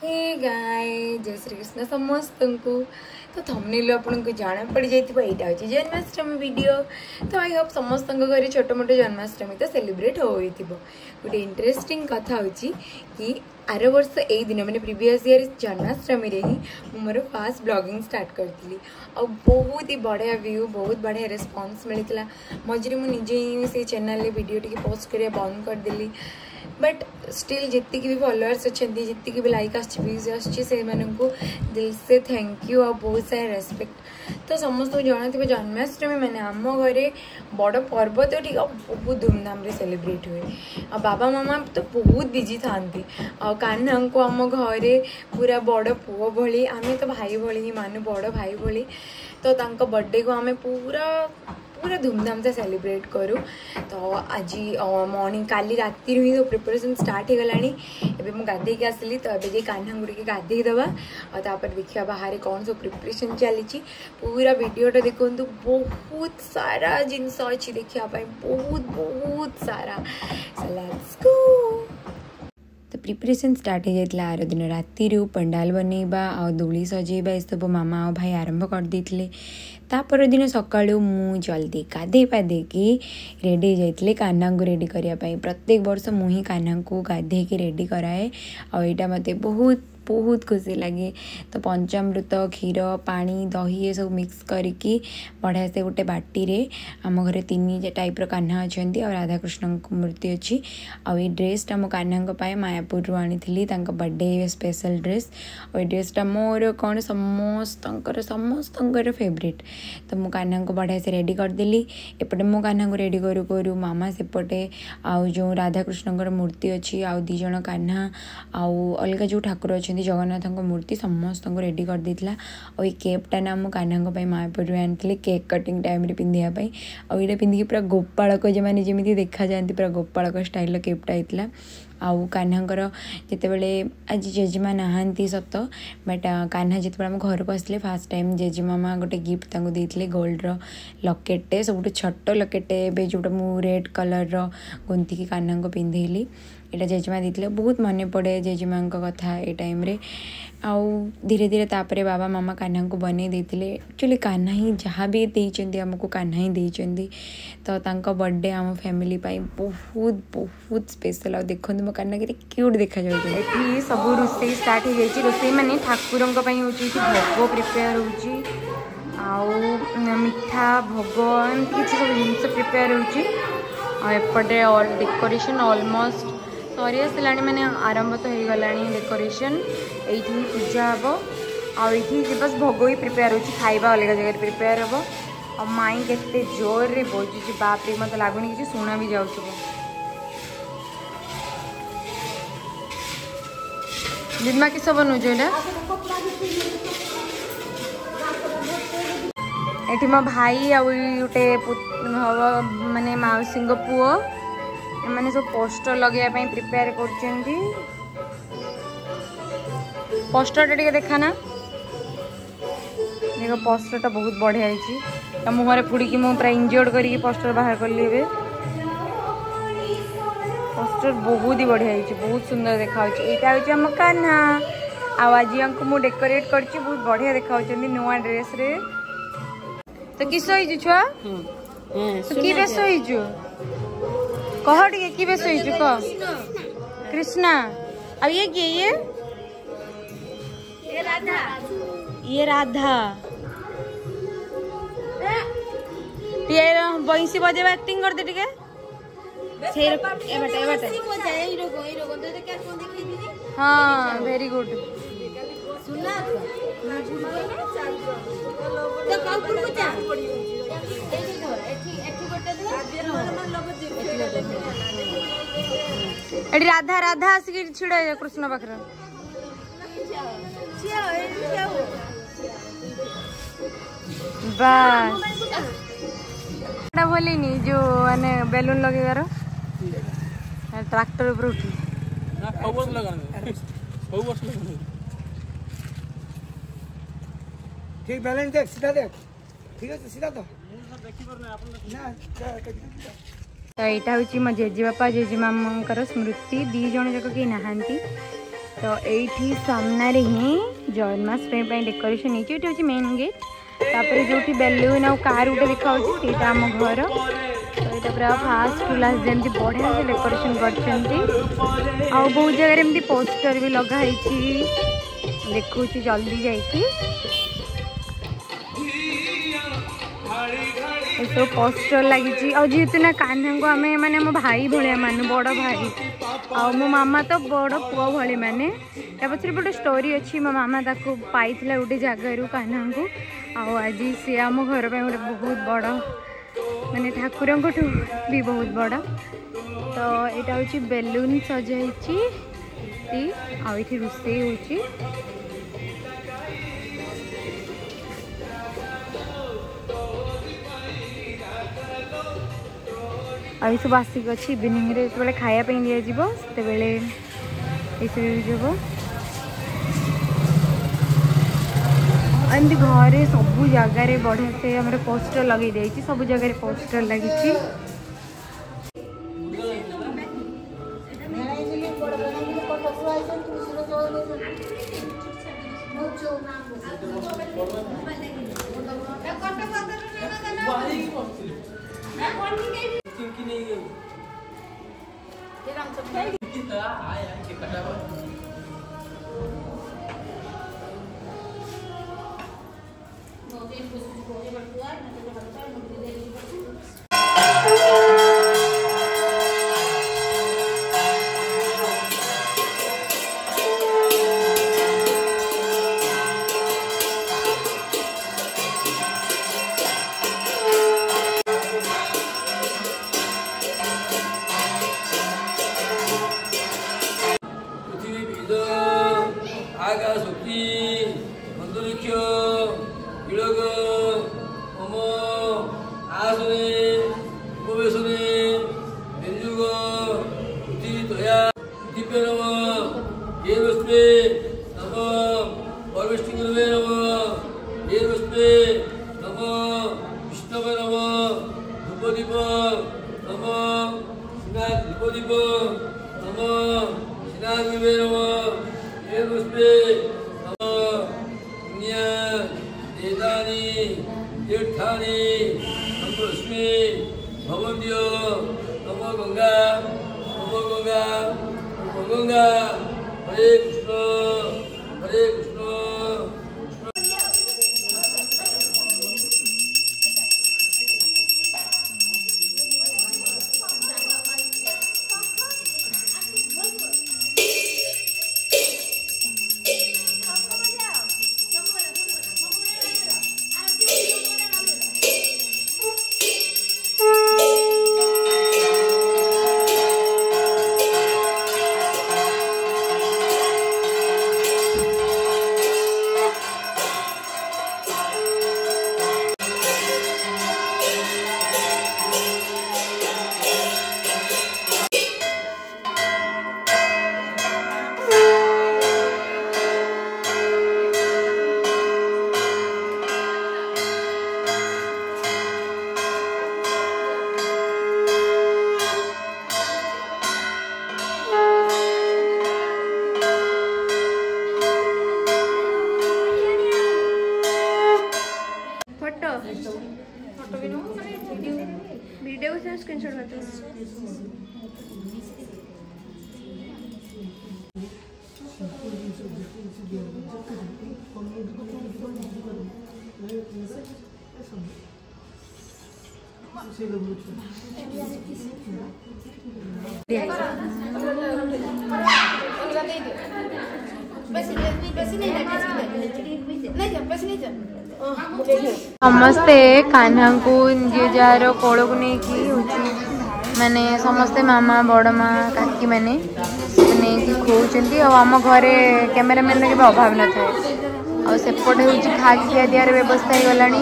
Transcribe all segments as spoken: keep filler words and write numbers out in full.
हे गाय जय श्री कृष्ण समस्त को तो थंबनेल आपन को जाना पड़ जाइथिबो एटा होची जन्माष्टमी वीडियो। तो आई होप समस्त घरे छोट मोटे जन्माष्टमी तो सेलिब्रेट होइथिबो। गोटे इंटरेस्टिंग कथा होची कि आर वर्ष ए दिन मैंने प्रीवियस ईयर जन्माष्टमी रे ही मोर फास्ट ब्लॉगिंग स्टार्ट करती और बहुत ही बढ़िया व्यू बहुत बढ़िया रिस्पांस मिलता। मझे मुझे ही से चैनल वीडियो टी पोस्ट करिया बंद करदेली बट स्टिल जितकी भी फॉलोअर्स अच्छा जी भी लाइक आव्यूज आसे दिल से थैंक यू और बहुत सारा रेस्पेक्ट। तो समस्त जना थी जन्माष्टमी मैंने आम घरे बड़ पर्व तो ठीक बहुत धूमधाम रे सेलिब्रेट हुए आ बाबा मामा तो बहुत बिजी था कान्हा को आम घरे पूरा बड़ पुओ भली आम तो भाई भली ही मानु बड़ भाई भली तो तांको बर्थडे को आम पूरा पूरा धूमधाम से सेलिब्रेट करूँ। तो आज मॉर्निंग काली राति ही तो प्रिपरेशन स्टार्ट हो गलानी। एबे मु गाधे के आसली तो एबे जे कान्हा गुड़ी के गाधे दबा और तापर देखिया बाहर कौन सब प्रिपरेशन चली पूरा वीडियोटा देखंतु बहुत सारा जिनस अच्छी देखिया बहुत बहुत सारा। So let's go. तो प्रिपरेशन स्टार्ट हो जाता आर दिन राति पंडाल बनइबा आ दोली सजेबा ये सब मामा और भाई आरंभ कर देते। तापर दिन सकाळु मु जल्दी गाधे पाधे कि रेडी जाइए कान्हा को रेडी करने। प्रत्येक वर्ष मुझे कान्हा को गाधे के रेडी कराए और यहाँ मत बहुत बहुत खुशी लगे। तो पंचामृत क्षीर पानी दही ये सब मिक्स करके बढ़िया से गोटे बाटी रे आम घर तीन टाइप कान्हा अच्छा और राधाकृष्ण को मूर्ति अच्छी और ये ड्रेसटा मो कान्हा मायापुर आनी बर्थडे स्पेशल ड्रेस और ड्रेसटा मोर कौन समस्त समस्त फेवरेट। तो मु कान्हा को बढ़िया से रेडी करदेली। एपटे मो कान्हा को रेडी करू करू मामा सेपटे आउ जो राधाकृष्ण मूर्ति अच्छी आउ दी जण कान्हा आउ अलग जो ठाकुर अच्छा जगन्नाथ मूर्ति समस्त को रेडी कर देता। और ये केपटा ना मु कान्हा मायापुर आनी केक कटिंग टाइम रे पिंधापी और ये पिंधिकी पूरा गोपालक जो मैंने जमी देखा जाती पूरा गोपालक स्टाइल केपटा होता। आउ कान्हांकर जितेबले आज जेजेमा नहांती सत बट कान्हा जिते आम घर को आसले फास्ट टाइम जेजेमामा गोटे गिफ्ट देते गोल्डर लकेटे सब छोट लकेटे जोटा मु रेड कलर गुंथिकी कान्हा को पिंधेली यहाँ जेजेमा देते बहुत मन पड़े जेजेमा कथा ये टाइम रे। आउ धीरे धीरे तापरे बाबा मामा कान्हा को बने देते। एक्चुअली कान्हा ही जहाँ भी देते आमको कान्हा ही देते। तो तांको बर्थडे आम फैमिली पाई बहुत बहुत स्पेशल और देखो मो कान्हा के क्यूट देखा जाए। ये सब रोसे स्टार्ट हो जाए रोसे मैंने ठाकुर भोग प्रिपेयर हो मिठा भोग एमती किसी सब जिन प्रिपेयर होपटे ऑल डेकोरेशन ऑलमोस्ट सरी आसला मैंने आरंभ तो हो गला डेकोरेशन ये पूजा हम आई बस भोग ही प्रिपेयर हो खाइबा अलग जगह प्रिपेयर हम और माई के जोर रे बजुची बाप रे मत लगुनि कि शुणा भी जाऊ दिनमा किस बनौछ ये मो भाई आ गोटे माने मौसी पुओ मैंने सब पोस्टर लगे प्रिपेयर कर पोस्टर टे देखा ना देखो पोस्टर टा बहुत बढ़िया है मुहर पुड़ी मु पूरा इंजोर्ड करके पोस्टर बाहर कली पोस्टर बहुत ही बढ़िया है बहुत सुंदर देखा यहाँ हूँ आम कान्हा आज मु डेकोरेट कर बहुत बढ़िया देखा नुआ ड्रेस रे। तो किस छुआ तो कि बेस कह टे कि बेस कह कृष्णा अब ये किए ये ये राधा ये राधा ये बंसी बजेबा एक्टिंग कर दे टिके से ए बेटा ए बेटा हां वेरी गुड सुना तो कालपुर को जा एठी धर एठी एठी गोटे धर एठी राधा राधा आसी छिड़ा कृष्ण पाखर बस भले नहीं जो मैंने बेलून लगे ट्रैक्टर ऊपर उठी ठीक बैलेंस देख सीधा देख ठीक है सीधा तो तो यहाँ हूँ मो जेजे बापा जेजे मामा स्मृति दी जन जाक कहीं नहांती तो ये सामने ही जन्माष्टमी डेकोरेशन होती मेन गेट तापर जो बेलून आ कार गोटे देखा सीटा आम घर तो यहाँ पूरा फास्ट टू लास्ट जमी बढ़िया से डेकोरेशन कर बहुत जगह एमती पोस्टर भी लगाई देखु जल्दी जाइए सब पोस्टर लगी जेहेतु ना कान्हा को आम मैंने मो भाई भाया मानु बड़ भाई आ मो मामा तो बड़ पुआ भाई मैंने या पचर गोटे स्टोरी अच्छी मो मामा ताको पाई गोटे जगार कान्हा को आज सी आम घर पे गोटे बहुत बड़ माने ठाकुर भी बहुत बड़ तो यहाँ हूँ बेलून सजाई आ रोषे हो आई सब आसिक अच्छी इवनिंग रे जो खायापी दिज्व से एमती घरे सबू जगार बढ़िया से आम पोस्टर लगे जाइए सब जगह पोस्टर लगी वीडियो से स्क्रीनशॉट करते हैं। समस्ते कान्हा को निजे जार कोल को नहीं माने समस्ते मामा बड़ माँ काकी मैंने नहीं खोचती आम घरे कैमेरामैन के अभाव न था सेपटे हूँ खा खिया दियार व्यवस्था हो गला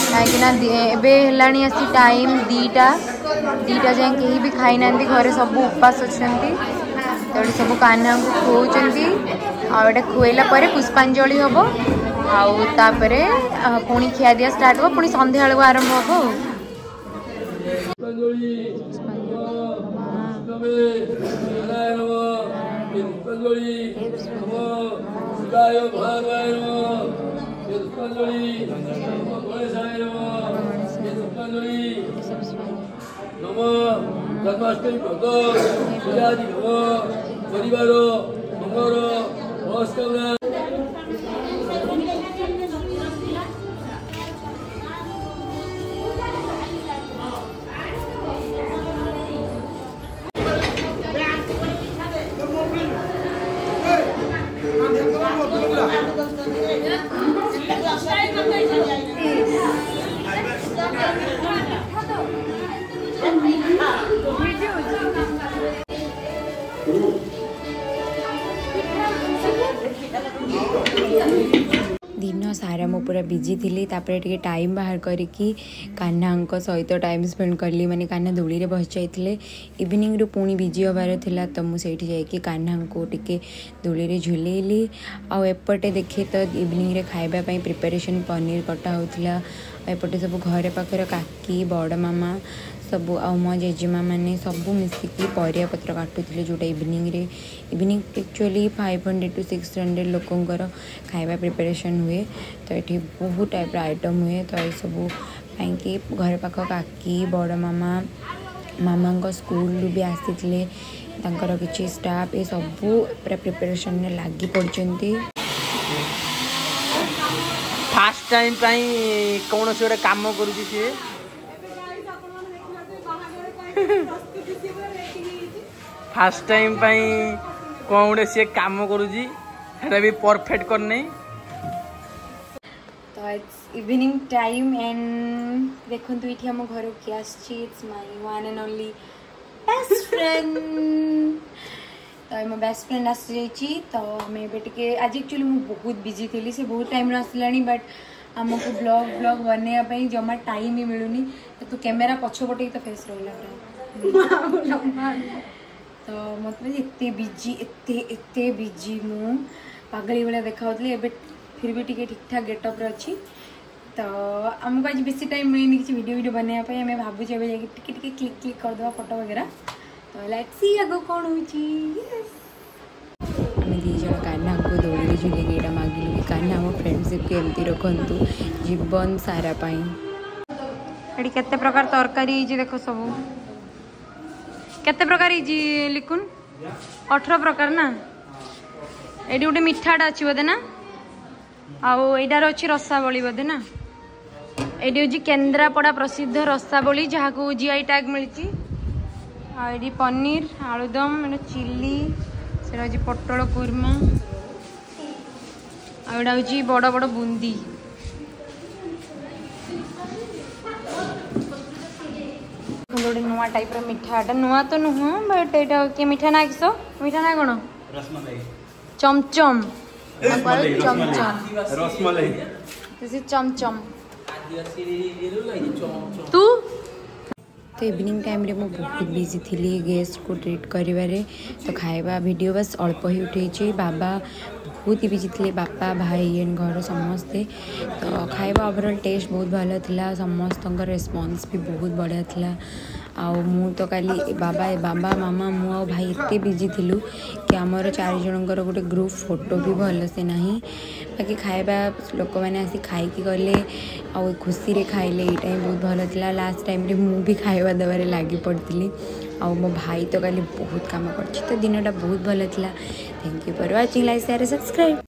कहीं आसी टाइम दीटा दीटा जाए कहीं भी खाई ना घरे सब उपास अच्छा तो सब कान्हा को खोचती आटे खुएला पुष्पांजलि हम आउे पुणी खिया दिया स्टार्ट हो पुणी संध्या बेलू आरंभ हो पुष्पांजलि नमो शिवाय महादेवाय नमः पुष्पांजलि नमो गणेशाय नमः पुष्पांजलि नमो जन्माष्टमी व्रत पूजादि नमः परिवार मंगल नमस्कार। दिन सारा मु पूरा बिजी थी तापर टे टाइम बाहर करके कान्हा सहित टाइम स्पेंड कली माने कान्हा दोली रे बस जाइए इवनिंग रू पुणी बिजी हबार थिला तो मुझे जाकि कान्हा को टिके दोली रे झुलेली आउ एपटे देखे तो इवनिंग रे खाइबा पई प्रिपरेशन पनीर कटा होउथिला एपटे सब घरे पाखर काकी बड़ मामा सबू आ मो जेजेमा मैंने सबू मिसिकी परिया पत्र काटुले जोटा इवनिंग रे evening actually five hundred to six hundred लोकंर खाइबा प्रिपरेशन हुए तो ये बहुत टाइप आइटम हुए तो ये सबू कि घर पाख काकी बड़ मामा मामा स्कूल भी आसी किसी स्टाफ ये सबू पूरा प्रिपरेशन में लगी पड़ती। फास्ट टाइम कौन से गोटे काम करुँची सी फास्ट टाइम कौन गोटे सी काम करुँची भी परफेक्ट करने तो इट्स इवनिंग टाइम एंड देखो ये आम घर किए it's my one and only best friend तो मो बेस्ट फ्रेंड आसी जाइए तो हमें एबे टिके आज एक्चुअली मुझे बहुत बिजी थी से बहुत टाइम आसला बट आमको ब्लॉग ब्लॉग बनवाई जमा टाइम ही मिलूनी तो कैमेरा पछपटे तो फेस रहा तो मतलब एते बिजी एते एते बिजी मु पागली भाया देखा एबे फिर भी टिके ठीक ठाक गेटअप अच्छी तो आमको आज बेसी टाइम मिलनी किसी वीडियो वीडियो बनवाई आम भावुँ टिके टिके क्लिक क्लिक करदे फोटो वगैरह तो लेट्स सी आगो कौन होची आम दी जन कान्हा को दौड़ी झुले यहाँ मागिलु कि कान्हा मो फ्रेंडशिप के एमती रखु जीवन सारा ये केते प्रकार तरकारी देखो सब केते प्रकार लिखुन अठारह प्रकार ना ये गोटे मिठाटा अच्छी बोधे ना आईटार अच्छी रसावली बोधे ना ये हूँ केन्द्रापड़ा प्रसिद्ध रसावली जहाँ को जीआई टैग मिली आई पनीर आलुदम चिली से हूँ पटल कुर्मा आईटा हूँ बड़ बड़ बुंदी गोटे नुआ टाइप मिठाटा नुआ तो नुह बट यहाँ किए मिठा ना किस मिठा ना कौन चमचम चमचम तू तो इवनिंग टाइम रे मैं बहुत बिजी थी गेस्ट को ट्रीट करिवारे तो खाइबा वीडियो बस अल्प ही उठे बाबा बहुत ही बिजी थे बापा भाई एंड घर समस्ते तो खाइबा ओवरऑल टेस्ट बहुत भल था समस्त रेस्पॉन्स भी बहुत बढ़िया था आउ मु तो काली बाबा बाबा मामा मु आ भाई एते बिजी थिलु कि आमर चार जनकर गोटे ग्रुप फोटो भी भल से नहीं बाकी खाइबा लोक मैंने आसी खाइकी गले आउ खुशी रे खाइले एटा ही बहुत भल था लास्ट टाइम रे मु भी खाइबा देबारे लागी पड़ती आउ मो भाई तो काली बहुत काम कर तो दिनटा बहुत भल था। Thank you for watching like share subscribe.